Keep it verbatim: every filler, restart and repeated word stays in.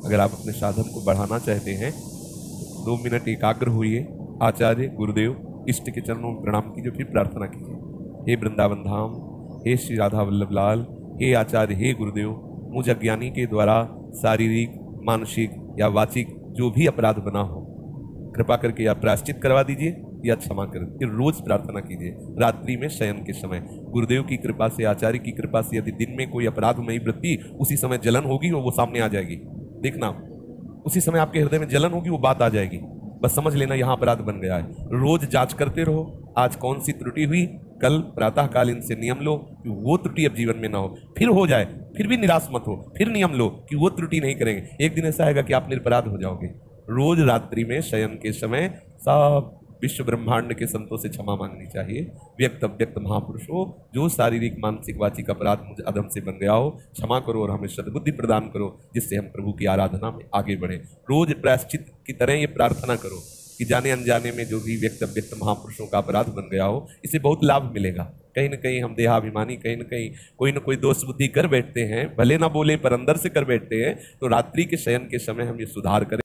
अगर आप अपने साधन को बढ़ाना चाहते हैं, दो मिनट एकाग्र होइए, आचार्य गुरुदेव इष्ट के चरणों में प्रणाम कीजिए, फिर प्रार्थना कीजिए। हे वृंदावन धाम, हे श्री राधा वल्लभ लाल, हे आचार्य, हे गुरुदेव, मुझ अज्ञानी के द्वारा शारीरिक, मानसिक या वाचिक जो भी अपराध बना हो, कृपा करके या प्रायश्चित करवा दीजिए या क्षमा कर दीजिए। रोज प्रार्थना कीजिए रात्रि में शयन के समय। गुरुदेव की कृपा से, आचार्य की कृपा से यदि दिन में कोई अपराधमयी वृत्ति, उसी समय जलन होगी और वो सामने आ जाएगी। देखना, उसी समय आपके हृदय में जलन होगी, वो बात आ जाएगी। बस समझ लेना यहाँ अपराध बन गया है। रोज जांच करते रहो, आज कौन सी त्रुटि हुई, कल प्रातःकालीन से नियम लो कि वो त्रुटि अब जीवन में ना हो। फिर हो जाए, फिर भी निराश मत हो, फिर नियम लो कि वो त्रुटि नहीं करेंगे। एक दिन ऐसा आएगा कि आप निरपराध हो जाओगे। रोज रात्रि में शयन के समय सब विश्व ब्रह्मांड के संतों से क्षमा मांगनी चाहिए। व्यक्त अव्यक्त महापुरुषों, जो शारीरिक, मानसिक, वाचिक अपराध मुझ अधम से बन गया हो, क्षमा करो और हमें सद्बुद्धि प्रदान करो, जिससे हम प्रभु की आराधना में आगे बढ़े। रोज प्रायश्चित की तरह ये प्रार्थना करो कि जाने अनजाने में जो भी व्यक्त अव्यक्त महापुरुषों का अपराध बन गया हो, इससे बहुत लाभ मिलेगा। कहीं ना कहीं हम देहाभिमानी, कहीं ना कहीं कोई ना कोई दोष बुद्धि कर बैठते हैं, भले ना बोले पर अंदर से कर बैठते हैं। तो रात्रि के शयन के समय हम ये सुधार करें।